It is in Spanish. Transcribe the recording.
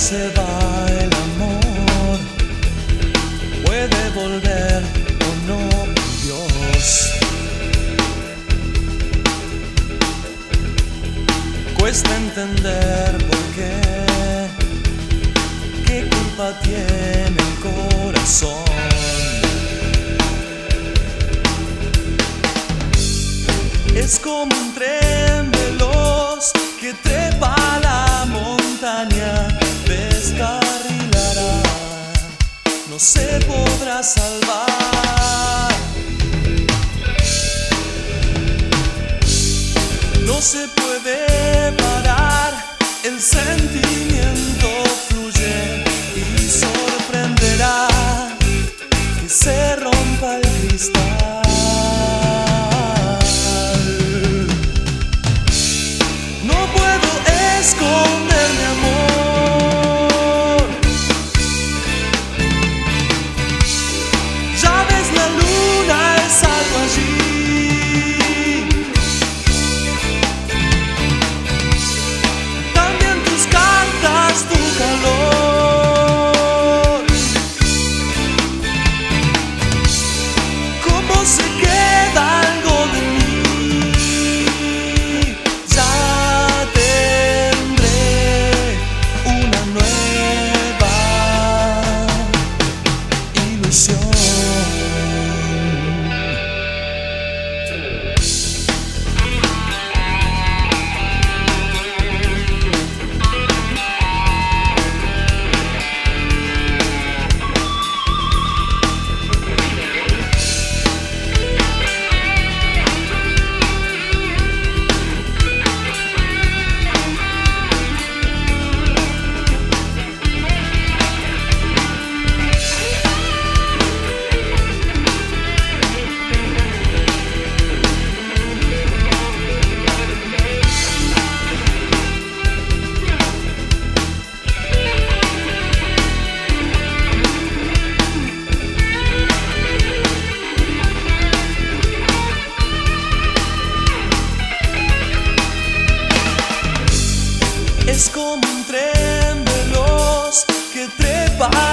se va el amor, puede volver o no, Dios. Cuesta entender por qué, qué culpa tiene el corazón. Es como un tren veloz que trepa la montaña, descarrilará, no se podrá salvar. No se puede parar, el sentimiento fluye y sorprenderá que se rompa el cristal. Esconder mi amor, ya ves la luna es algo allí, también tus cartas, tu calor, cómo se queda algo de mí. Es como un tren veloz que trepa